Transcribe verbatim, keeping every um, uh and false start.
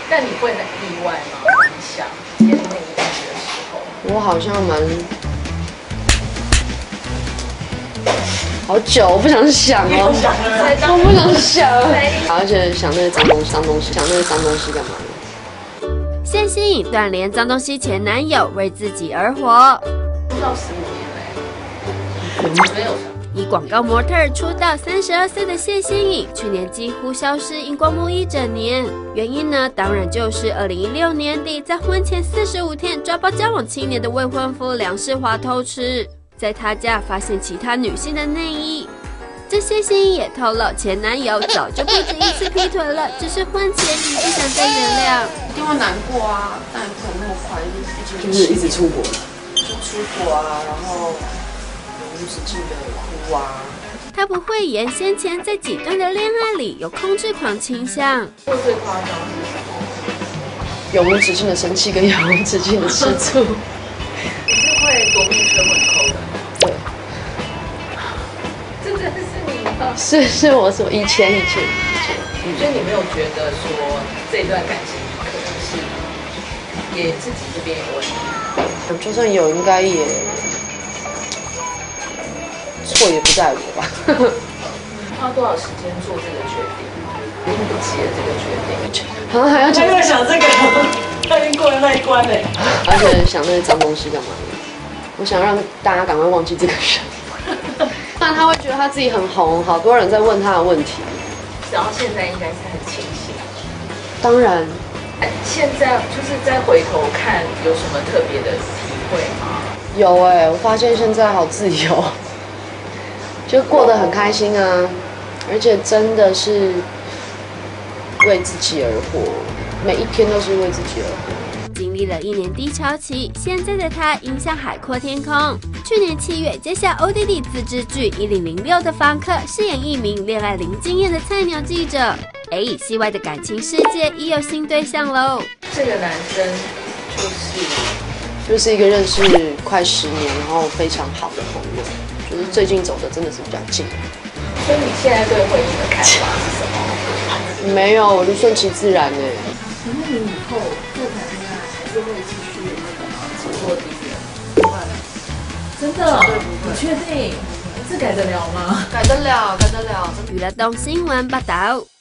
但你会很意外吗？你想演那一集的时候， 我好像蛮好久，我不想想哦，我不想想，而且想那些脏东西，脏东西，想那些脏东西干嘛？ 谢欣颖断联脏东西前男友，为自己而活。 出道十五年嘞，没有。 以广告模特出道，三十二岁的谢欣颖去年几乎消失荧光幕一整年。原因呢，当然就是二零一六年底在婚前四十五天抓包交往七年的未婚夫梁世华偷吃，在他家发现其他女性的内衣。这谢欣颖也透露，前男友早就不止一次劈腿了，只是婚前你不想再原谅。 一定会难过啊，但也不可能那么快，就是一直出国，就出国啊，然后永无止境的哭啊。 他不讳言，先前在几段的恋爱里有控制狂倾向。 会最夸张是什么？ 永无止境的生气跟永无止境的吃醋。 你是会夺命车很抠的？ 对。 这真的是你吗？ 是是我说以前以前以前， 所以你没有觉得说这段感情可能是也自己这边有问题？ 就算有，应该也错也不在我吧。 花多少时间做这个决定？经不起了这个决定。 好像还要还在想这个，他已经过了那一关嘞。 而且想那些脏东西干嘛？我想让大家赶快忘记这个人。不然他会觉得他自己很红，好多人在问他的问题。 然后现在应该是很清醒。 当然， 现在就是再回头看，有什么特别的体会吗？ 有哎、欸，我发现现在好自由，就过得很开心啊，而且真的是为自己而活，每一天都是为自己而活。 经历了一年低潮期，现在的他迎向海阔天空。去年七月接下 O D D 自制剧《一零零六的房客》，饰演一名恋爱零经验的菜鸟记者。哎，戏外的感情世界已有新对象喽。 这个男生就是就是一个认识快十年，然后非常好的朋友，就是最近走的真的是比较近。 所以你现在对婚姻的看法是什么？ 没有，我就顺其自然哎、欸。 请问你以后再谈恋爱还是会继续那个吗？只做第一人？不会，真的？你确定？这改得了吗？ 改得了，改得了。 娱乐动新闻报道。